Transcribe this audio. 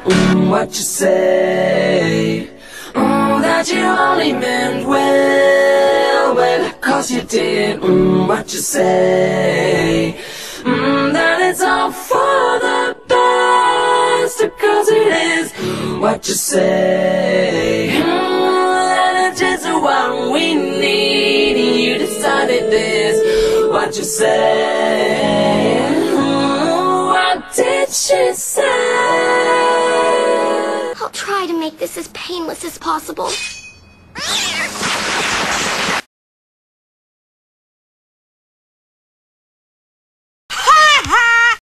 what you say? That you only meant well, well, 'cause you did, what you say? That it's all for the best, 'cause it is, what you say? That it's just what we need, you decided this, what you say? What did she say? I'll try to make this as painless as possible.